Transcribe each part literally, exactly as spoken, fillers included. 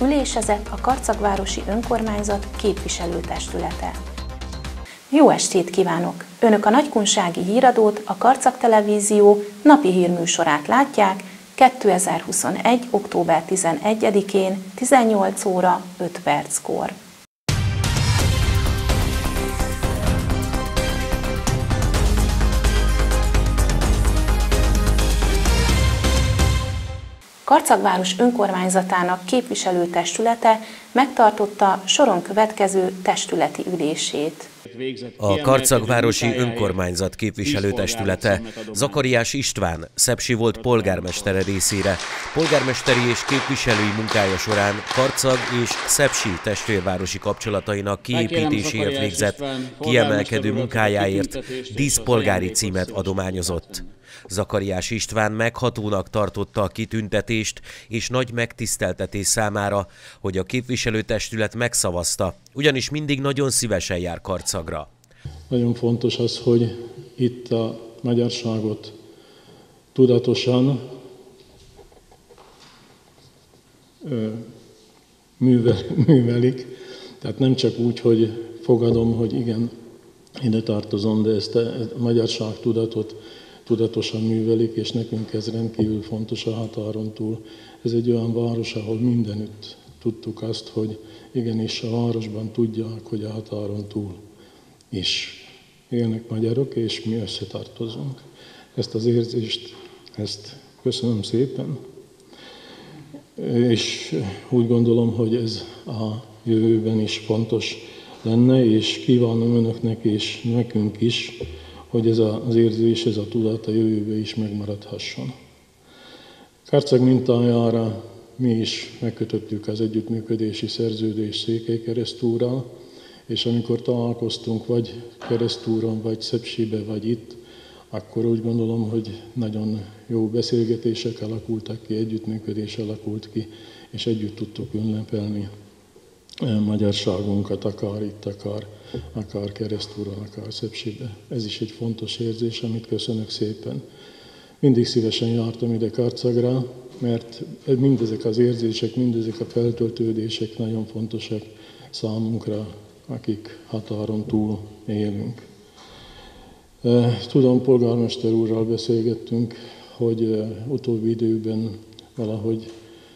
ülésezett a Karcagvárosi Önkormányzat képviselőtestülete. Jó estét kívánok! Önök a nagykunsági híradót, a Karcag Televízió napi hírműsorát látják kétezer-huszonegy. október tizenegyedikén tizennyolc óra öt perckor. Karcagváros önkormányzatának képviselőtestülete megtartotta soron következő testületi ülését. A Karcagvárosi Önkormányzat képviselőtestülete Zakariás István, Szepsi volt polgármestere részére, polgármesteri és képviselői munkája során Karcag és Szepsi testvérvárosi kapcsolatainak kiépítéséért végzett kiemelkedő munkájáért díszpolgári címet adományozott. Zakariás István meghatónak tartotta a kitüntetést, és nagy megtiszteltetés számára, hogy a képviselőtestület megszavazta, ugyanis mindig nagyon szívesen jár Karcagra. Nagyon fontos az, hogy itt a magyarságot tudatosan ö, művel, művelik, tehát nem csak úgy, hogy fogadom, hogy igen, ide tartozom, de ezt a, a magyarság tudatot tudatosan művelik, és nekünk ez rendkívül fontos a határon túl. Ez egy olyan város, ahol mindenütt tudtuk azt, hogy igenis a városban tudják, hogy a határon túl is élnek magyarok, és mi összetartozunk. Ezt az érzést, ezt köszönöm szépen, és úgy gondolom, hogy ez a jövőben is fontos lenne, és kívánom önöknek és nekünk is, hogy ez az érzés, ez a tudat a jövőben is megmaradhasson. Karcag mintájára mi is megkötöttük az együttműködési szerződést Székelykeresztúrral, és amikor találkoztunk vagy Keresztúron, vagy Szepsibe, vagy itt, akkor úgy gondolom, hogy nagyon jó beszélgetések alakultak ki, együttműködés alakult ki, és együtt tudtuk ünnepelni magyarságunkat, akár itt, akár, akár Keresztúron, akár Szepsibe. Ez is egy fontos érzés, amit köszönök szépen. Mindig szívesen jártam ide Karcagra, mert mindezek az érzések, mindezek a feltöltődések nagyon fontosak számunkra, akik határon túl élünk. Tudom, polgármester úrral beszélgettünk, hogy utóbbi időben valahogy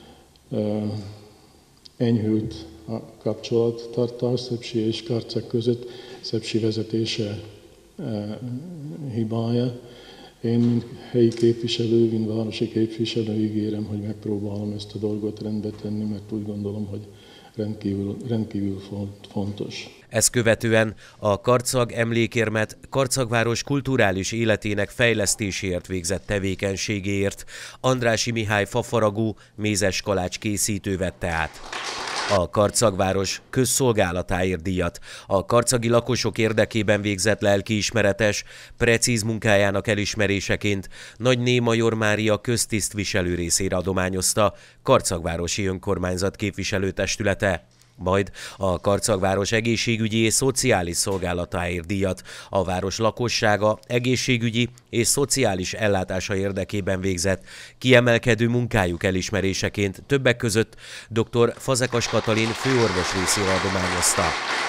enyhült a kapcsolattartás Szepsi és Karcag között, Szepsi vezetése e, hibája. Én, mint helyi képviselő, mint városi képviselő ígérem, hogy megpróbálom ezt a dolgot rendbe tenni, mert úgy gondolom, hogy rendkívül, rendkívül fontos. Ezt követően a Karcag emlékérmet Karcagváros kulturális életének fejlesztéséért végzett tevékenységéért Andrássy Mihály fafaragó mézes kalács készítő vette át. A Karcagváros közszolgálatáért díjat a karcagi lakosok érdekében végzett lelkiismeretes, precíz munkájának elismeréseként Nagyné Major Mária köztisztviselő részére adományozta Karcagvárosi Önkormányzat képviselőtestülete. Majd a Karcagváros egészségügyi és szociális szolgálatáért díjat a város lakossága egészségügyi és szociális ellátása érdekében végzett kiemelkedő munkájuk elismeréseként többek között dr. Fazekas Katalin főorvos részére adományozta.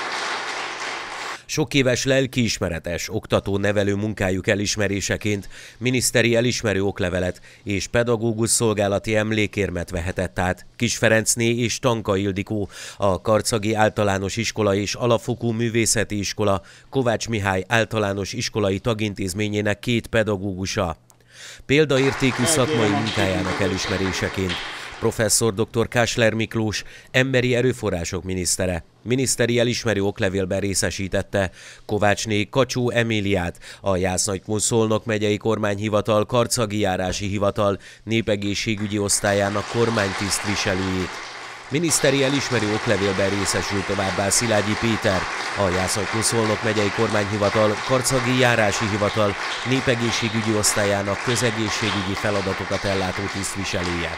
Sok éves lelkiismeretes, oktató-nevelő munkájuk elismeréseként miniszteri elismerő oklevelet és pedagógus szolgálati emlékérmet vehetett át Kis Ferencné és Tanka Ildikó, a Karcagi Általános Iskola és Alapfokú Művészeti Iskola Kovács Mihály általános iskolai tagintézményének két pedagógusa. Példaértékű szakmai munkájának elismeréseként professzor dr. Kásler Miklós, emberi erőforrások minisztere, miniszteri elismerő oklevélben részesítette Kovácsné Kacsó Emíliát, a Jász-Nagykun-Szolnok megyei kormányhivatal Karcagi járási hivatal népegészségügyi osztályának kormánytisztviselőjét. Miniszteri elismerő oklevélben részesült továbbá Szilágyi Péter, a Jász-Nagykun-Szolnok megyei kormányhivatal Karcagi járási hivatal népegészségügyi osztályának közegészségügyi feladatokat ellátó tisztviselője.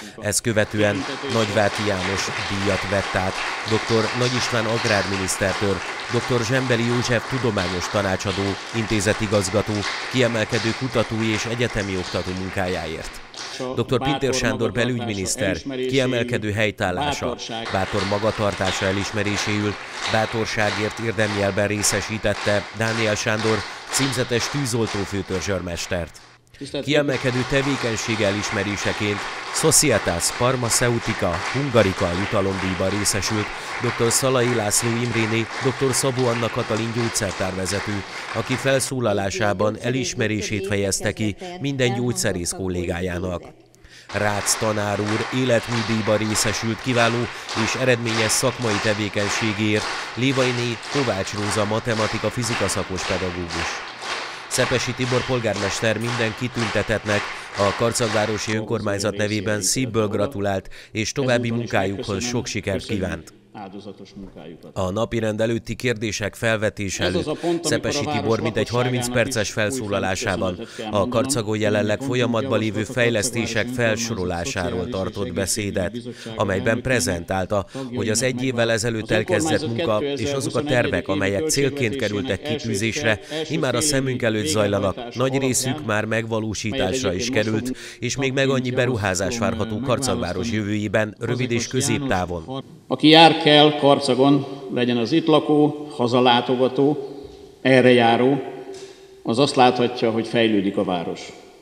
Ezt követően Nagyvárti János díjat vett át dr. Nagy István agrárminisztertől, dr. Zsembeli József tudományos tanácsadó, intézetigazgató, kiemelkedő kutatói és egyetemi oktató munkájáért. dr. Pintér Sándor belügyminiszter kiemelkedő helytállása, bátor magatartása elismeréséül bátorságért érdemjelben részesítette Dániel Sándor címzetes tűzoltó főtörzsőrmestert. Kiemelkedő tevékenysége elismeréseként Societas Pharmaceutica Hungarica jutalomdíjban részesült dr. Szalai László Imréné, dr. Szabó Anna Katalin gyógyszertárvezető, aki felszólalásában elismerését fejezte ki minden gyógyszerész kollégájának. Rácz tanár úr életműdíjban részesült kiváló és eredményes szakmai tevékenységéért Lévainé Kovács Róza matematika-fizika szakos pedagógus. Szepesi Tibor polgármester minden kitüntetettnek a karcagvárosi önkormányzat nevében szívből gratulált, és további munkájukhoz sok sikert kívánt. A napirend előtti kérdések felvetése előtt Szepesi Tibor mintegy harminc perces felszólalásában a Karcagon jelenleg folyamatban lévő fejlesztések felsorolásáról tartott beszédet, amelyben prezentálta, hogy az egy évvel ezelőtt elkezdett munka és azok a tervek, amelyek célként kerültek kitűzésre, immár a szemünk előtt zajlanak, nagy részük már megvalósításra is került, és még meg annyi beruházás várható Karcagváros jövőjében, rövid és középtávon. Aki jár kell Karcagon, legyen az itt lakó, hazalátogató, erre járó, az azt láthatja, hogy fejlődik a város.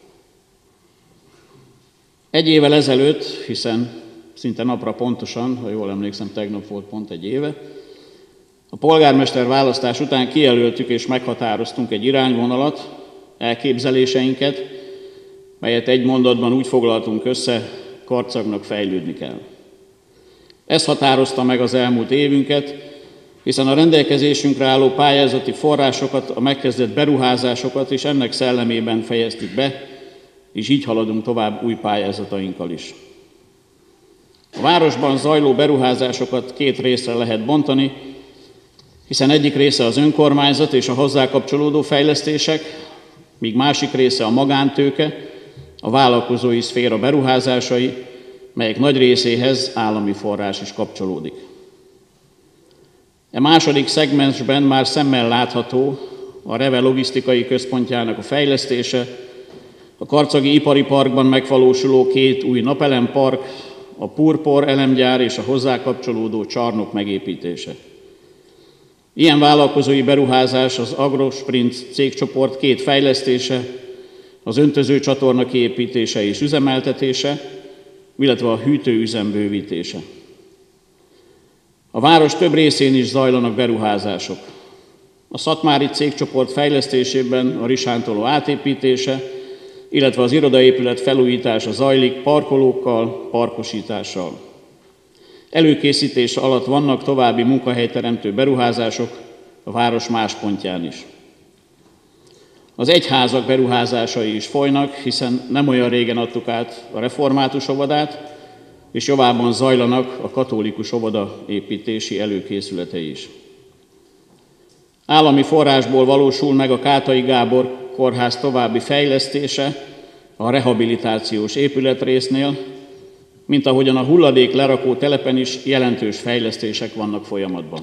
Egy évvel ezelőtt, hiszen szinte napra pontosan, ha jól emlékszem, tegnap volt pont egy éve, a polgármester választás után kijelöltük és meghatároztunk egy irányvonalat, elképzeléseinket, melyet egy mondatban úgy foglaltunk össze, Karcagnak fejlődni kell. Ez határozta meg az elmúlt évünket, hiszen a rendelkezésünkre álló pályázati forrásokat, a megkezdett beruházásokat és ennek szellemében fejeztük be, és így haladunk tovább új pályázatainkkal is. A városban zajló beruházásokat két részre lehet bontani, hiszen egyik része az önkormányzat és a hozzá kapcsolódó fejlesztések, míg másik része a magántőke, a vállalkozói szféra beruházásai, melyek nagy részéhez állami forrás is kapcsolódik. E második szegmensben már szemmel látható a Reve logisztikai központjának a fejlesztése, a karcagi ipari parkban megvalósuló két új napelempark, a Purpor elemgyár és a hozzá kapcsolódó csarnok megépítése. Ilyen vállalkozói beruházás az Agrosprint cégcsoport két fejlesztése, az öntözőcsatorna kiépítése és üzemeltetése, illetve a hűtőüzem bővítése. A város több részén is zajlanak beruházások. A szatmári cégcsoport fejlesztésében a Risántoló átépítése, illetve az irodaépület felújítása zajlik parkolókkal, parkosítással. Előkészítés alatt vannak további munkahelyteremtő beruházások a város más pontján is. Az egyházak beruházásai is folynak, hiszen nem olyan régen adtuk át a református óvodát, és javában zajlanak a katolikus óvoda építési előkészületei is. Állami forrásból valósul meg a Kátai Gábor kórház további fejlesztése a rehabilitációs épületrésznél, mint ahogyan a hulladék lerakó telepen is jelentős fejlesztések vannak folyamatban.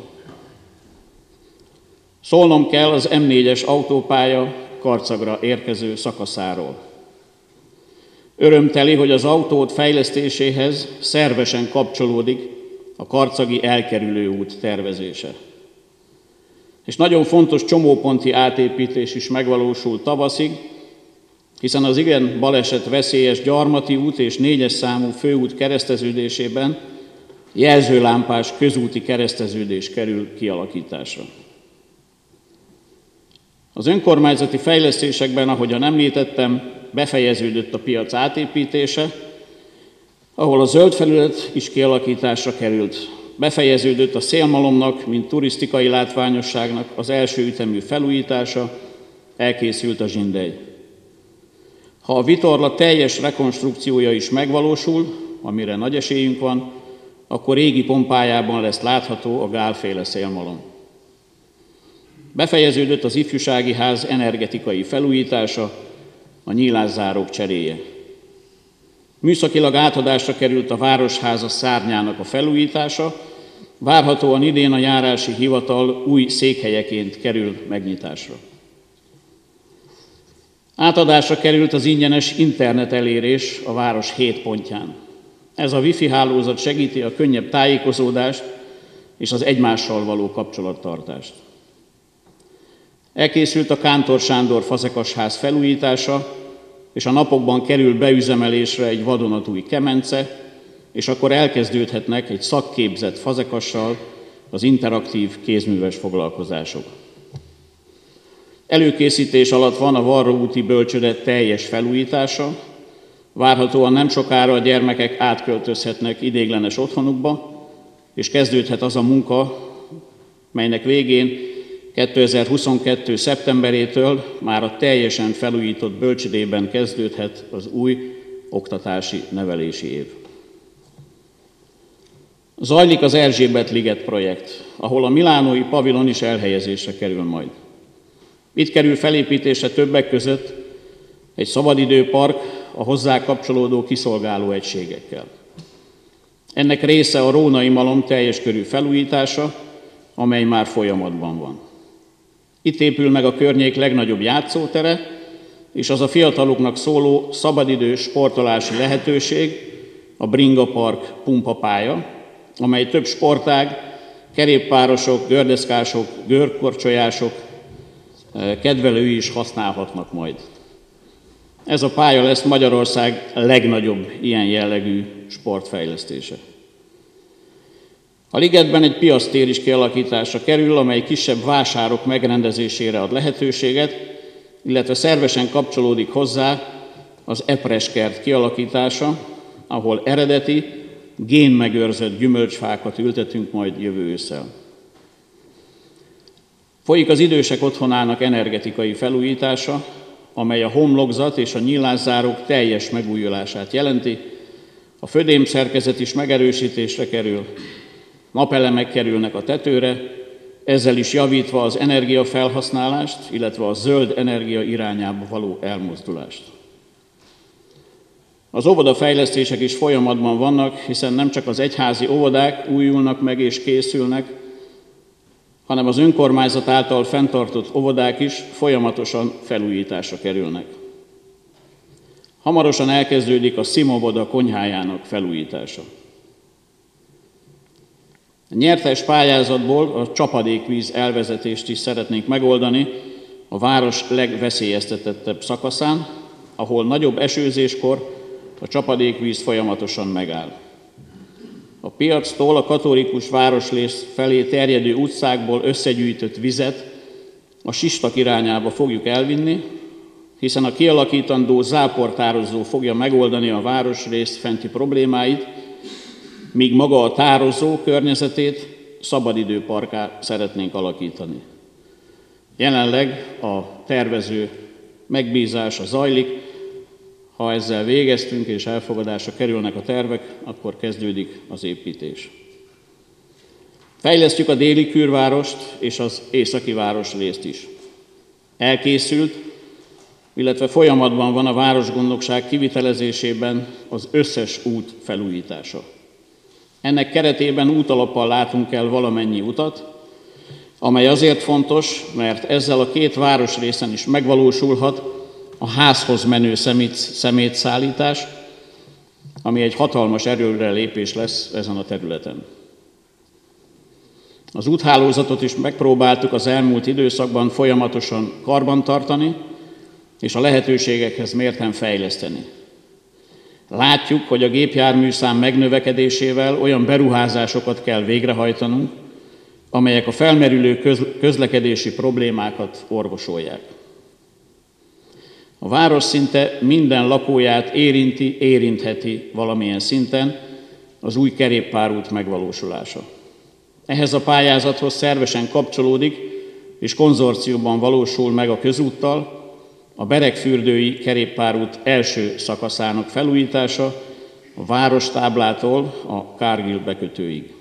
Szólnom kell az M négyes autópálya Karcagra érkező szakaszáról. Örömteli, hogy az autót fejlesztéséhez szervesen kapcsolódik a karcagi elkerülő út tervezése. És nagyon fontos csomóponti átépítés is megvalósul tavaszig, hiszen az igen baleset veszélyes Gyarmati út és négyes számú főút kereszteződésében jelzőlámpás közúti kereszteződés kerül kialakításra. Az önkormányzati fejlesztésekben, ahogyan említettem, befejeződött a piac átépítése, ahol a zöld felület is kialakításra került. Befejeződött a szélmalomnak, mint turisztikai látványosságnak az első ütemű felújítása, elkészült a zsindely. Ha a vitorla teljes rekonstrukciója is megvalósul, amire nagy esélyünk van, akkor régi pompájában lesz látható a gálféle szélmalom. Befejeződött az ifjúsági ház energetikai felújítása, a nyílászárók cseréje. Műszakilag átadásra került a Városháza szárnyának a felújítása, várhatóan idén a járási hivatal új székhelyeként kerül megnyitásra. Átadásra került az ingyenes internet elérés a város hét pontján. Ez a wifi hálózat segíti a könnyebb tájékozódást és az egymással való kapcsolattartást. Elkészült a Kántor Sándor Fazekasház felújítása, és a napokban kerül beüzemelésre egy vadonatúj kemence, és akkor elkezdődhetnek egy szakképzett fazekassal az interaktív kézműves foglalkozások. Előkészítés alatt van a Varró úti bölcsőde teljes felújítása, várhatóan nem sokára a gyermekek átköltözhetnek ideiglenes otthonukba, és kezdődhet az a munka, melynek végén kétezer-huszonkettő. szeptemberétől már a teljesen felújított bölcsődében kezdődhet az új oktatási nevelési év. Zajlik az Erzsébet-liget projekt, ahol a milánói pavilon is elhelyezésre kerül majd. Itt kerül felépítésre többek között egy szabadidőpark a hozzá kapcsolódó kiszolgáló egységekkel. Ennek része a Rónai Malom teljes körű felújítása, amely már folyamatban van. Itt épül meg a környék legnagyobb játszótere, és az a fiataloknak szóló szabadidős sportolási lehetőség, a Bringa Park pumpapálya, amely több sportág, kerékpárosok, gördeszkások, görkorcsolyások kedvelői is használhatnak majd. Ez a pálya lesz Magyarország legnagyobb ilyen jellegű sportfejlesztése. A ligetben egy piactér is kialakításra kerül, amely kisebb vásárok megrendezésére ad lehetőséget, illetve szervesen kapcsolódik hozzá az epreskert kialakítása, ahol eredeti, génmegőrzött gyümölcsfákat ültetünk majd jövő ősszel. Folyik az idősek otthonának energetikai felújítása, amely a homlokzat és a nyílászárók teljes megújulását jelenti, a födémszerkezet is megerősítésre kerül, napelemek kerülnek a tetőre, ezzel is javítva az energiafelhasználást, illetve a zöld energia irányába való elmozdulást. Az óvodafejlesztések is folyamatban vannak, hiszen nem csak az egyházi óvodák újulnak meg és készülnek, hanem az önkormányzat által fenntartott óvodák is folyamatosan felújításra kerülnek. Hamarosan elkezdődik a Szimovoda konyhájának felújítása. A nyertes pályázatból a csapadékvíz elvezetést is szeretnénk megoldani a város legveszélyeztetettebb szakaszán, ahol nagyobb esőzéskor a csapadékvíz folyamatosan megáll. A piactól a katolikus városrész felé terjedő utcákból összegyűjtött vizet a Sistak irányába fogjuk elvinni, hiszen a kialakítandó záportározó fogja megoldani a városrész fenti problémáit, míg maga a tározó környezetét szabadidőparkká szeretnénk alakítani. Jelenleg a tervező megbízása zajlik, ha ezzel végeztünk és elfogadásra kerülnek a tervek, akkor kezdődik az építés. Fejlesztjük a déli Kürvárost és az északi városrészt is. Elkészült, illetve folyamatban van a városgondnokság kivitelezésében az összes út felújítása. Ennek keretében útalappal látunk el valamennyi utat, amely azért fontos, mert ezzel a két városrészen is megvalósulhat a házhoz menő szemét, szemétszállítás, ami egy hatalmas erőrelépés lesz ezen a területen. Az úthálózatot is megpróbáltuk az elmúlt időszakban folyamatosan karbantartani, és a lehetőségekhez mérten fejleszteni. Látjuk, hogy a gépjárműszám megnövekedésével olyan beruházásokat kell végrehajtanunk, amelyek a felmerülő közlekedési problémákat orvosolják. A város szinte minden lakóját érinti, érintheti valamilyen szinten az új kerékpárút megvalósulása. Ehhez a pályázathoz szervesen kapcsolódik, és konzorciumban valósul meg a közúttal a Beregfürdői kerékpárút első szakaszának felújítása a várostáblától a Kárgil bekötőig.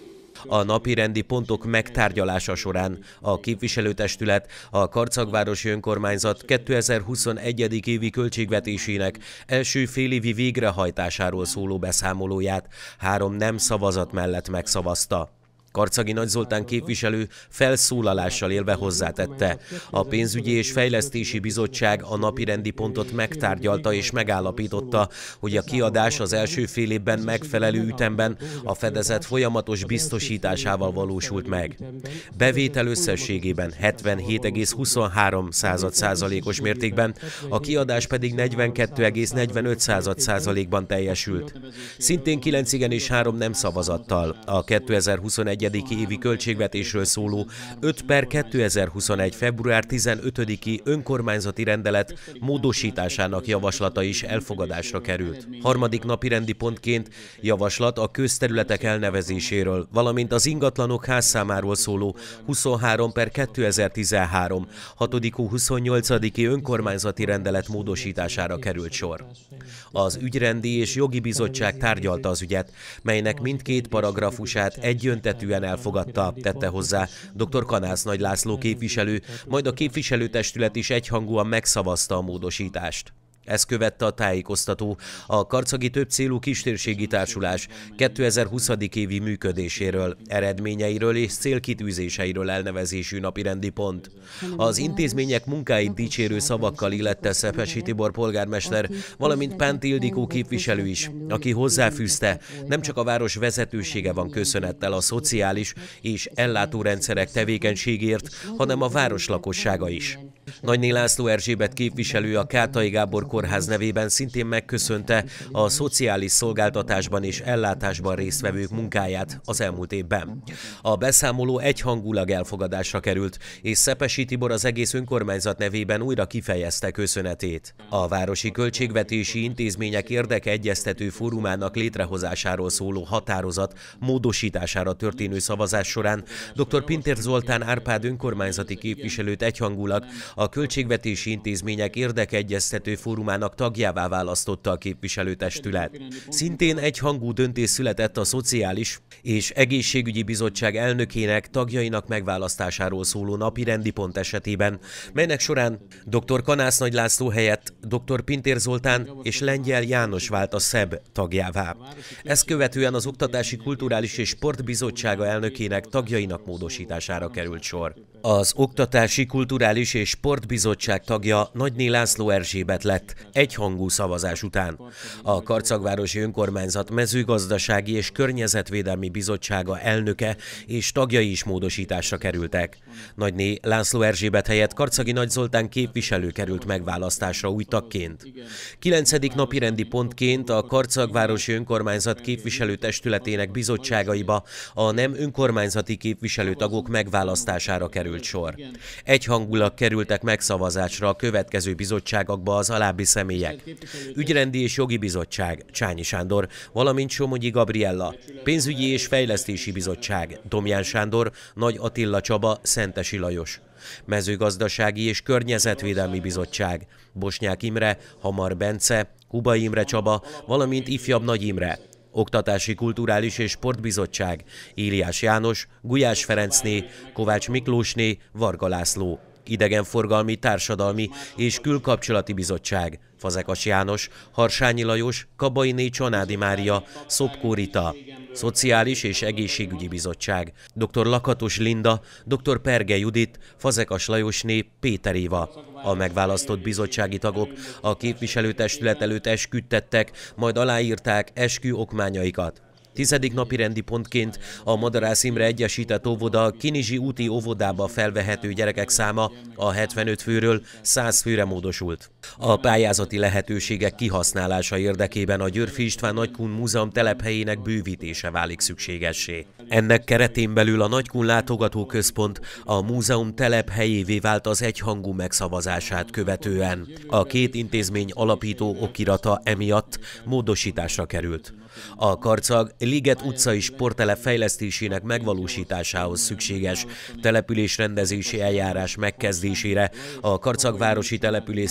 A napirendi pontok megtárgyalása során a képviselőtestület a Karcagvárosi Önkormányzat kétezer-huszonegy. évi költségvetésének első félévi végrehajtásáról szóló beszámolóját három nem szavazat mellett megszavazta. Karczagi Nagy Zoltán képviselő felszólalással élve hozzátette, a Pénzügyi és Fejlesztési Bizottság a napirendi pontot megtárgyalta és megállapította, hogy a kiadás az első fél évben megfelelő ütemben a fedezet folyamatos biztosításával valósult meg. Bevétel összességében hetvenhét egész huszonhárom százalékos mértékben, a kiadás pedig negyvenkettő egész negyvenöt százalékban teljesült. Szintén kilenc igen és három nem szavazattal a kétezer-huszonegy. évi költségvetésről szóló öt per kétezer-huszonegy. február tizenötödiki önkormányzati rendelet módosításának javaslata is elfogadásra került. Harmadik napi rendi pontként javaslat a közterületek elnevezéséről, valamint az ingatlanok házszámáról szóló huszonhárom per kétezer-tizenhárom. hatodik hó huszonnyolcadiki önkormányzati rendelet módosítására került sor. Az Ügyrendi és Jogi Bizottság tárgyalta az ügyet, melynek mindkét paragrafusát egyöntetűen elfogadta, tette hozzá dr. Kanász Nagy László képviselő, majd a képviselőtestület is egyhangúan megszavazta a módosítást. Ezt követte a tájékoztató a Karczagi Többcélú Kistérségi Társulás kétezer-huszadik évi működéséről, eredményeiről és célkitűzéseiről elnevezésű napirendi pont. Az intézmények munkáit dicsérő szavakkal illette Szepesi Tibor polgármester, valamint Pánti Ildikó képviselő is, aki hozzáfűzte, nem csak a város vezetősége van köszönettel a szociális és ellátórendszerek tevékenységért, hanem a város lakossága is. Nagyné László Erzsébet képviselő a Kátai Gábor Kórház nevében szintén megköszönte a szociális szolgáltatásban és ellátásban résztvevők munkáját az elmúlt évben. A beszámoló egyhangulag elfogadásra került, és Szepesi Tibor az egész önkormányzat nevében újra kifejezte köszönetét. A Városi Költségvetési Intézmények Érdekegyeztető Fórumának létrehozásáról szóló határozat módosítására történő szavazás során dr. Pintér Zoltán Árpád önkormányzati képviselőt egyhangulag a Költségvetési Intézmények Érdekegyeztető Fórumának tagjává választotta a képviselőtestület. Szintén egyhangú döntés született a Szociális és Egészségügyi Bizottság elnökének, tagjainak megválasztásáról szóló napirendi pont esetében, melynek során dr. Kanász Nagy László helyett dr. Pintér Zoltán és Lengyel János vált a SZEB tagjává. Ezt követően az Oktatási, Kulturális és Sportbizottsága elnökének, tagjainak módosítására került sor. Az Oktatási, Kulturális és Sportbizottság tagja Nagyné László Erzsébet lett egyhangú szavazás után. A Karcagvárosi Önkormányzat Mezőgazdasági és Környezetvédelmi Bizottsága elnöke és tagjai is módosításra kerültek. Nagyné László Erzsébet helyett Karczagi Nagy Zoltán képviselő került megválasztásra új tagként. Kilencedik napi rendi pontként a Karcagvárosi Önkormányzat képviselőtestületének bizottságaiba a nem önkormányzati képviselőtagok megválasztására került sor. Egyhangulag kerültek megszavazásra a következő bizottságokba az alábbi személyek: Ügyrendi és Jogi Bizottság, Csányi Sándor, valamint Somogyi Gabriella; Pénzügyi és Fejlesztési Bizottság, Domján Sándor, Nagy Attila Csaba, Szentesi Lajos; Mezőgazdasági és Környezetvédelmi Bizottság, Bosnyák Imre, Hamar Bence, Hubai Imre Csaba, valamint Ifjabb Nagy Imre; Oktatási, Kulturális és Sportbizottság, Éliás János, Gulyás Ferencné, Kovács Miklósné, Varga László; Idegenforgalmi, Társadalmi és Külkapcsolati Bizottság, Fazekas János, Harsányi Lajos, Kabainé Csanádi Mária, Szopkó Rita; Szociális és Egészségügyi Bizottság, dr. Lakatos Linda, dr. Perge Judit, Fazekas Lajosné, Péter Éva. A megválasztott bizottsági tagok a képviselőtestület előtt esküt tettek, majd aláírták eskü okmányaikat. Tizedik napi rendi pontként a Madarász Imre Egyesített Óvoda Kinizsi úti óvodába felvehető gyerekek száma a hetvenöt főről száz főre módosult. A pályázati lehetőségek kihasználása érdekében a Györffy István Nagykun Múzeum telephelyének bővítése válik szükségessé. Ennek keretén belül a Nagykun Látogatóközpont a múzeum telephelyévé vált az egyhangú megszavazását követően. A két intézmény alapító okirata emiatt módosításra került. A Karcag Liget utcai sporttelep fejlesztésének megvalósításához szükséges településrendezési eljárás megkezdésére a karcagvárosi település szerkezet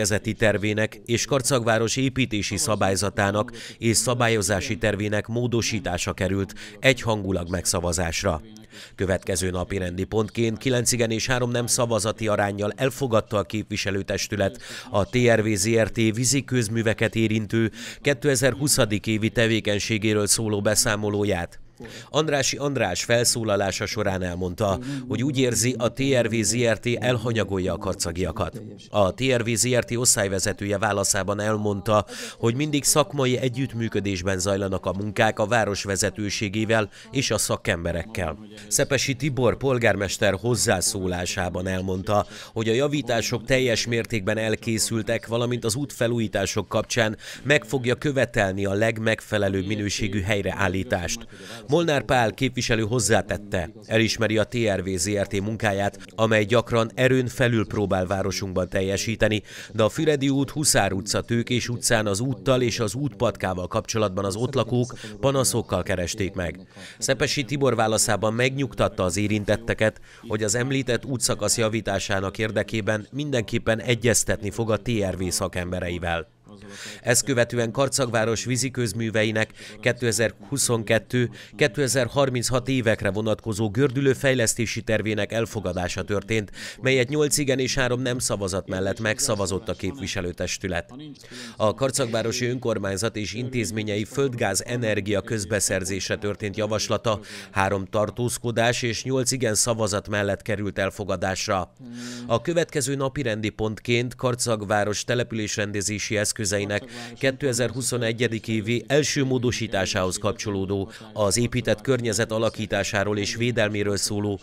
szerkezeti tervének és Karcagváros építési szabályzatának és szabályozási tervének módosítása került egyhangulag megszavazásra. Következő napi rendi pontként kilenc igen és három nem szavazati aránnyal elfogadta a képviselőtestület a té er vé zé er té víziközműveket érintő kétezer-huszadik évi tevékenységéről szóló beszámolóját. Andrássy András felszólalása során elmondta, hogy úgy érzi, a té er vé zé er té elhanyagolja a karcagiakat. A té er vé zé er té osztályvezetője válaszában elmondta, hogy mindig szakmai együttműködésben zajlanak a munkák a város vezetőségével és a szakemberekkel. Szepesi Tibor polgármester hozzászólásában elmondta, hogy a javítások teljes mértékben elkészültek, valamint az útfelújítások kapcsán meg fogja követelni a legmegfelelőbb minőségű helyreállítást. Molnár Pál képviselő hozzátette, elismeri a té er vé zé er té munkáját, amely gyakran erőn felül próbál városunkban teljesíteni, de a Füredi út, Huszár utca, Tőkés utcán az úttal és az útpatkával kapcsolatban az ott lakók panaszokkal keresték meg. Szepesi Tibor válaszában megnyugtatta az érintetteket, hogy az említett útszakasz javításának érdekében mindenképpen egyeztetni fog a té er vé szakembereivel. Ezt követően Karcagváros víziközműveinek kétezer-huszonkettő kétezer-harminchat évekre vonatkozó gördülő fejlesztési tervének elfogadása történt, melyet nyolc igen és három nem szavazat mellett megszavazott a képviselőtestület. A Karcagvárosi Önkormányzat és intézményei földgáz energia közbeszerzésre történt javaslata három tartózkodás és nyolc igen szavazat mellett került elfogadásra. A következő napirendi pontként Karcagváros településrendezési eszközeinek kétezer-huszonegyedik évi első módosításához kapcsolódó, az épített környezet alakításáról és védelméről szóló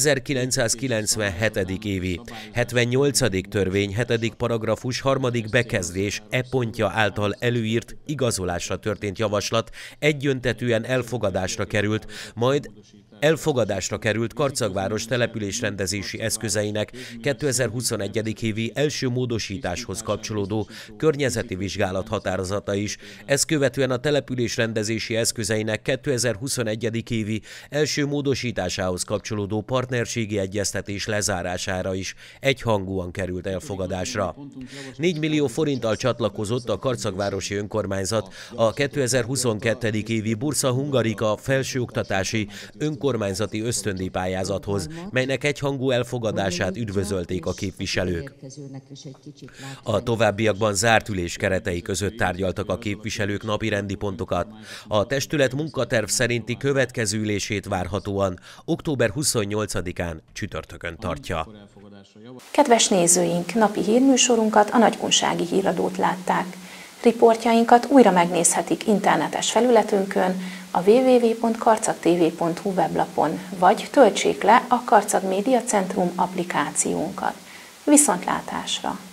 ezerkilencszázkilencvenhetedik évi hetvennyolcadik törvény hetedik paragrafus harmadik bekezdés e pontja által előírt igazolásra történt javaslat egyöntetűen elfogadásra került, majd elfogadásra került Karcagváros településrendezési eszközeinek kétezer-huszonegyedik évi első módosításhoz kapcsolódó környezeti vizsgálat határozata is, ezt követően a településrendezési eszközeinek kétezer-huszonegyedik évi első módosításához kapcsolódó partnerségi egyeztetés lezárására is egyhangúan került elfogadásra. négy millió forinttal csatlakozott a Karcagvárosi Önkormányzat a kétezer-huszonkettő évi Bursa Hungarika felsőoktatási önkormányzati kormányzati ösztöndíjpályázathoz, melynek egyhangú elfogadását üdvözölték a képviselők. A továbbiakban zárt ülés keretei között tárgyaltak a képviselők napirendi pontokat. A testület munkaterv szerinti következő ülését várhatóan október huszonnyolcadikán csütörtökön tartja. Kedves nézőink, napi hírműsorunkat, a Nagykunsági Híradót látták. Riportjainkat újra megnézhetik internetes felületünkön, a double-u double-u double-u pont karcagtv pont hu weblapon, vagy töltsék le a Karcag Média Centrum applikációnkat. Viszontlátásra!